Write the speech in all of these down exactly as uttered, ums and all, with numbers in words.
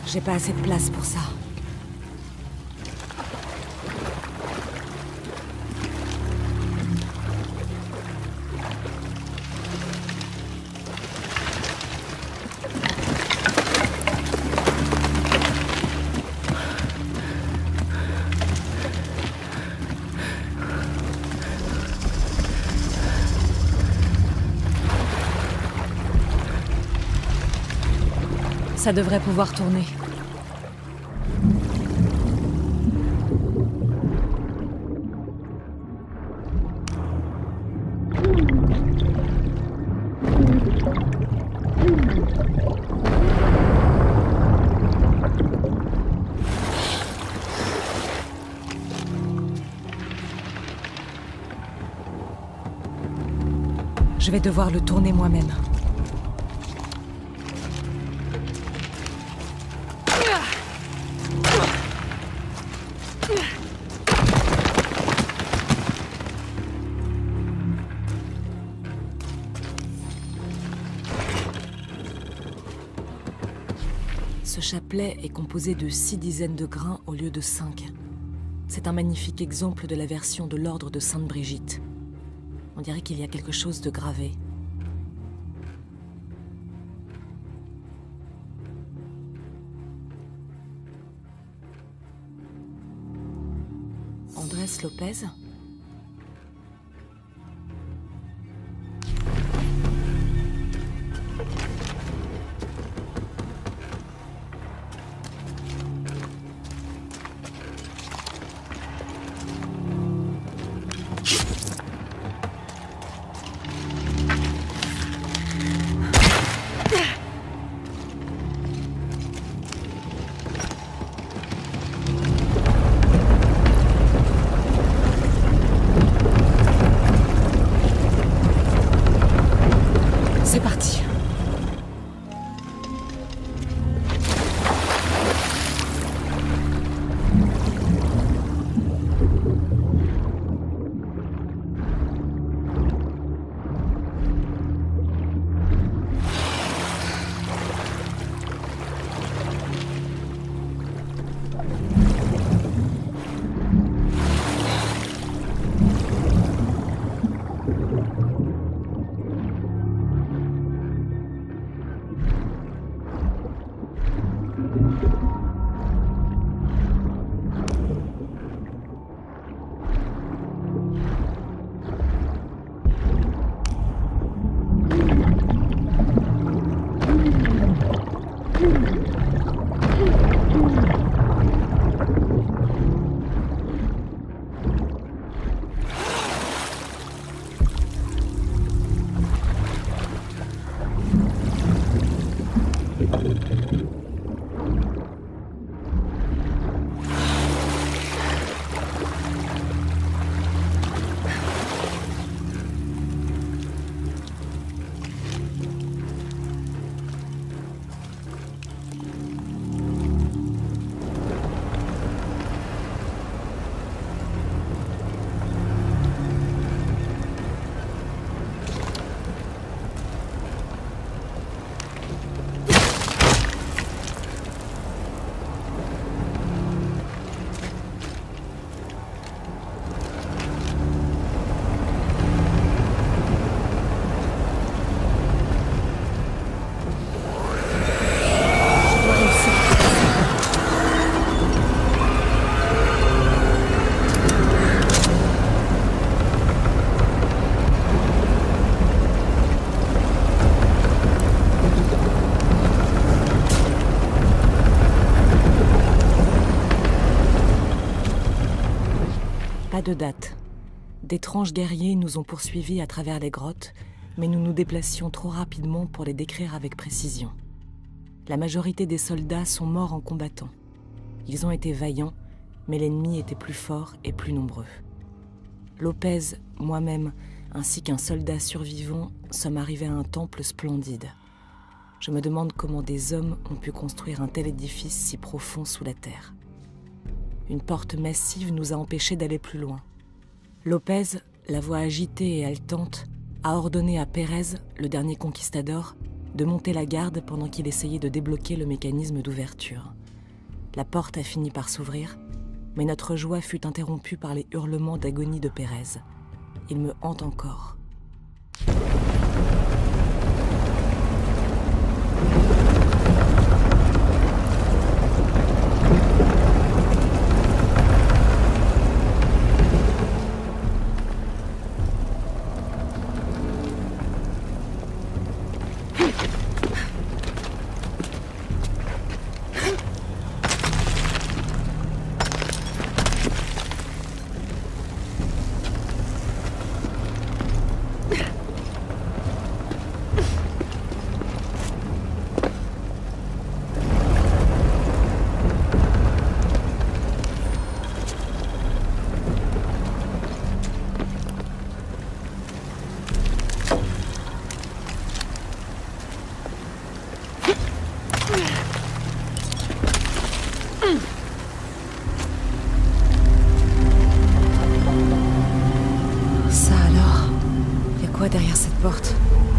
J'ai pas assez de place pour ça. Ça devrait pouvoir tourner. Je vais devoir le tourner moi-même. Ce chapelet est composé de six dizaines de grains au lieu de cinq. C'est un magnifique exemple de la version de l'ordre de Sainte-Brigitte. On dirait qu'il y a quelque chose de gravé. Andrés Lopez ? C'est parti. Pas de date. D'étranges guerriers nous ont poursuivis à travers les grottes, mais nous nous déplacions trop rapidement pour les décrire avec précision. La majorité des soldats sont morts en combattant. Ils ont été vaillants, mais l'ennemi était plus fort et plus nombreux. Lopez, moi-même, ainsi qu'un soldat survivant, sommes arrivés à un temple splendide. Je me demande comment des hommes ont pu construire un tel édifice si profond sous la terre. Une porte massive nous a empêchés d'aller plus loin. Lopez, la voix agitée et haletante, a ordonné à Pérez, le dernier conquistador, de monter la garde pendant qu'il essayait de débloquer le mécanisme d'ouverture. La porte a fini par s'ouvrir, mais notre joie fut interrompue par les hurlements d'agonie de Pérez. Il me hante encore. Derrière cette porte.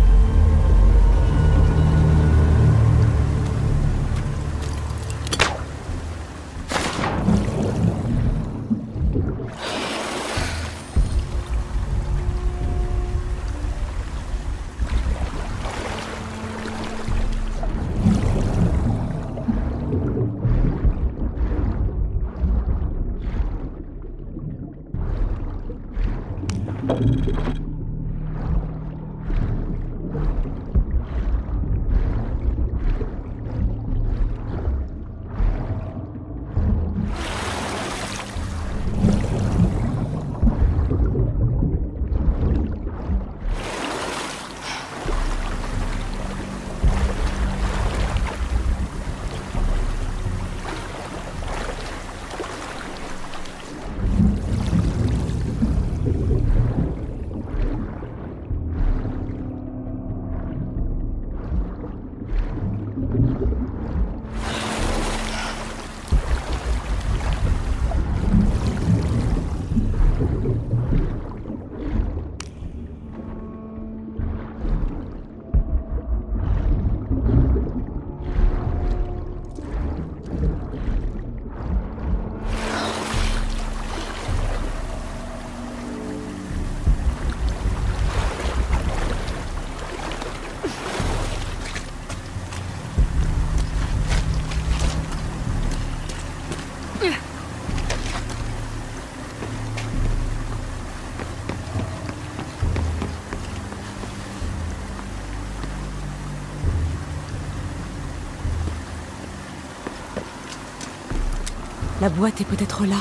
La boîte est peut-être là.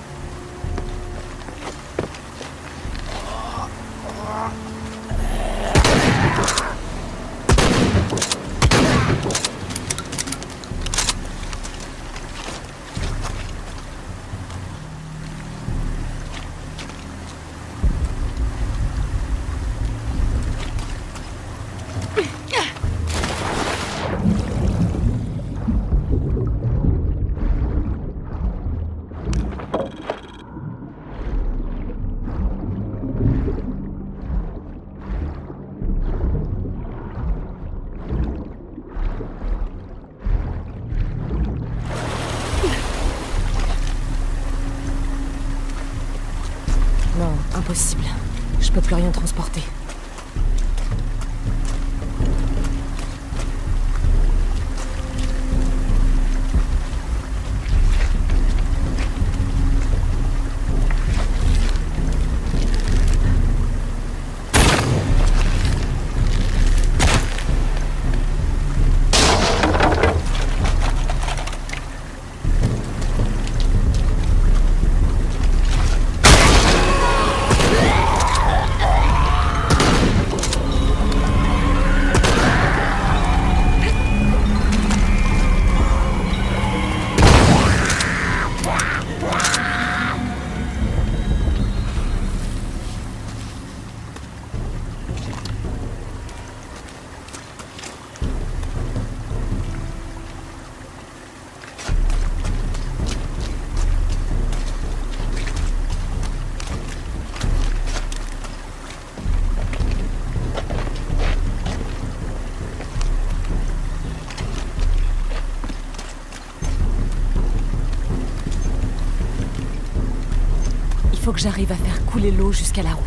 Impossible. Je peux plus rien transporter. faut que j'arrive à faire couler l'eau jusqu'à la roue.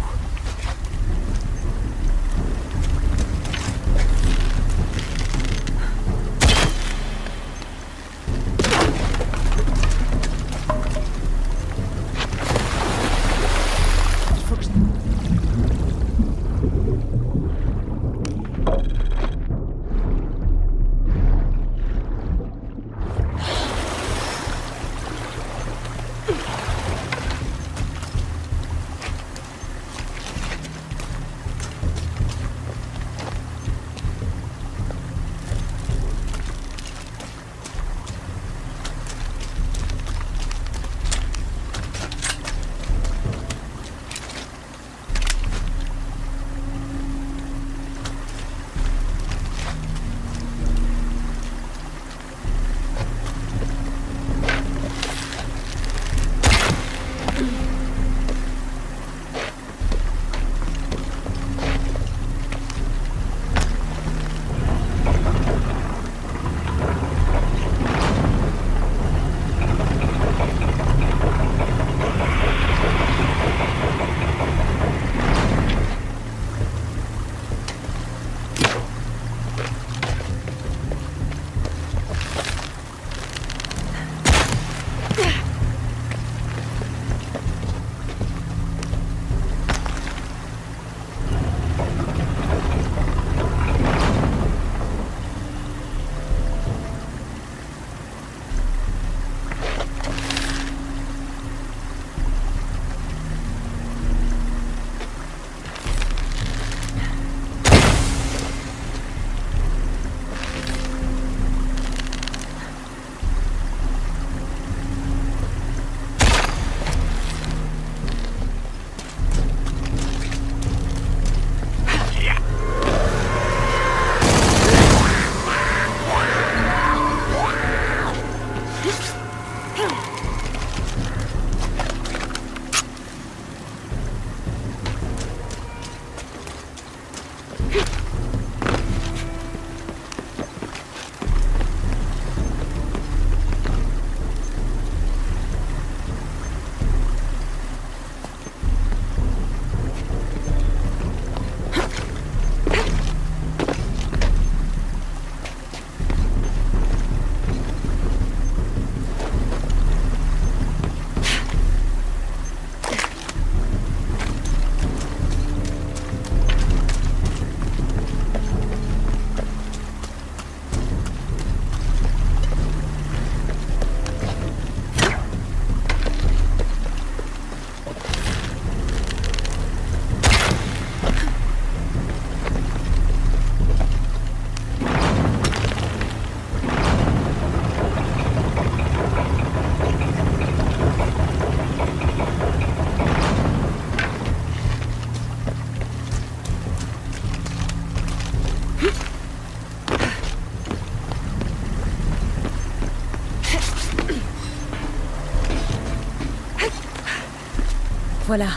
Voilà.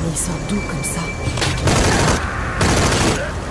Mais il sort d'où comme ça?